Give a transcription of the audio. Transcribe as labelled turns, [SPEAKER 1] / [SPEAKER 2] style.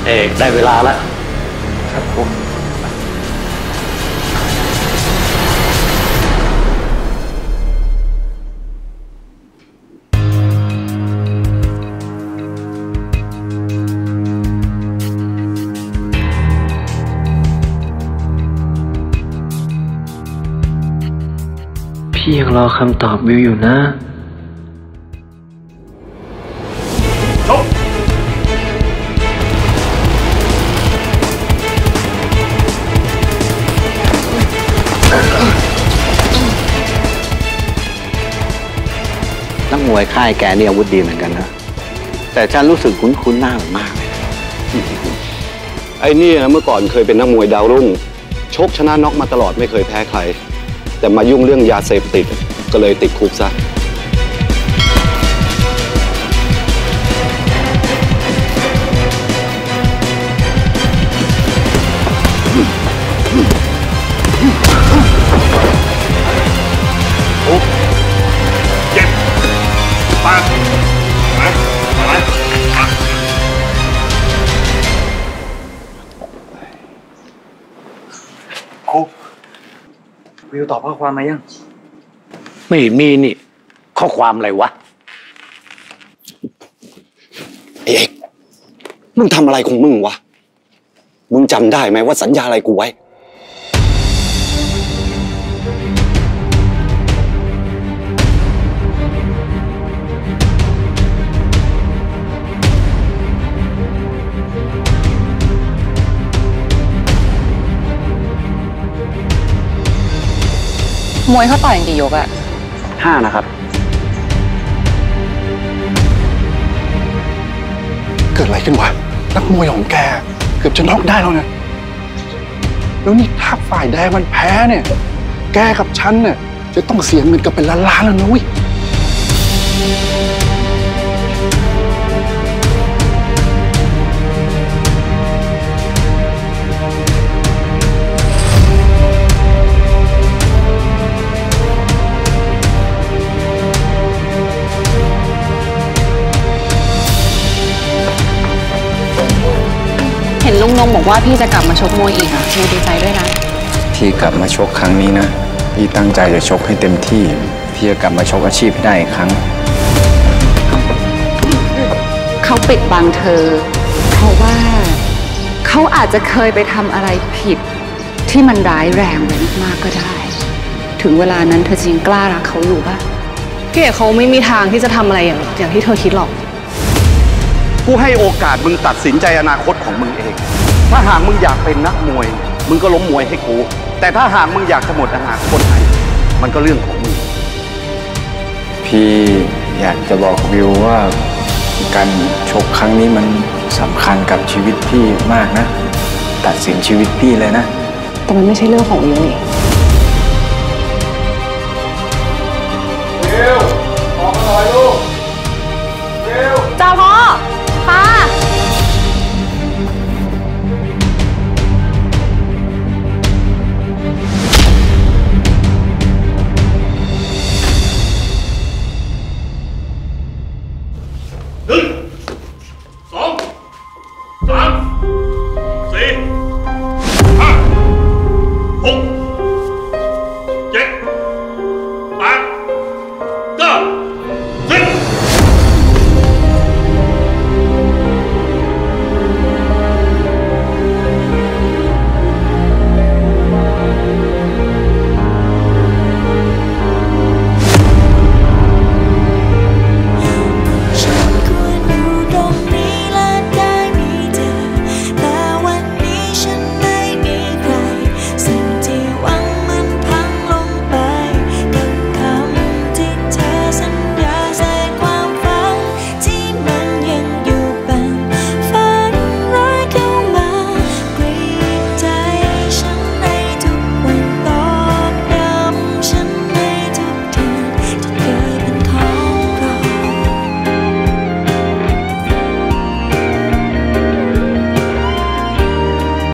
[SPEAKER 1] เอกได้เวลาแล้วครับผมพี่ยังรอคำตอบวิวอยู่นะ
[SPEAKER 2] นักมวยค่ายแกนี่อาวุธดีเหมือนกันนะแต่ฉันรู้สึกคุ้นหน้ามันมากเลย
[SPEAKER 3] ไอ้นี่นะเมื่อก่อนเคยเป็นนักมวยดาวรุ่งชกชนะน็อกมาตลอดไม่เคยแพ้ใครแต่มายุ่งเรื่องยาเสพติดก็เลยติดคุกซะ
[SPEAKER 1] วิวตอบข้อความมายัง
[SPEAKER 2] ไม่มีนี่ข้อความอะไรวะ
[SPEAKER 3] เอกมึงทำอะไรของมึงวะมึงจำได้ไหมว่าสัญญาอะไรกูไว้
[SPEAKER 4] มวยเขาต่อยกี่ยกอะ
[SPEAKER 2] 5นะครับ
[SPEAKER 5] เกิดอะไรขึ้นวะนักมวยของแกเกือบจะน็อกได้แล้วนะแล้วนี่ถ้าฝ่ายแดงมันแพ้เนี่ยแกกับฉันเนี่ยจะต้องเสียเงินกันเป็นล้านๆแล้วนะเว้ย
[SPEAKER 4] เห็นลุงนงบอกว่าพี่จะกลับมาชกมวยอีกอะพี่ดีใจด้วยนะ
[SPEAKER 6] พี่กลับมาชกครั้งนี้นะพี่ตั้งใจจะชกให้เต็มที่พี่จะกลับมาชกอาชีพให้ได้อีกครั้ง
[SPEAKER 4] เขาปิดบังเธอเพราะว่าเขาอาจจะเคยไปทำอะไรผิดที่มันร้ายแรงไปมากๆก็ได้ถึงเวลานั้นเธอจริงกล้ารักเขาอยู่ปะ
[SPEAKER 7] พี่เอกเขาไม่มีทางที่จะทำอะไรอย่างที่เธอคิดหรอก
[SPEAKER 3] กูให้โอกาสมึงตัดสินใจอนาคตของมึงเองถ้าหากมึงอยากเป็นนักมวยมึงก็ล้มมวยให้กูแต่ถ้าหากมึงอยากจะหมดอนาคตให้มันก็เรื่องของมึง
[SPEAKER 6] พี่อยากจะบอกวิวว่าการชกครั้งนี้มันสำคัญกับชีวิตพี่มากนะตัดสินชีวิตพี่เลยนะ
[SPEAKER 7] แต่มันไม่ใช่เรื่องของวิวนี่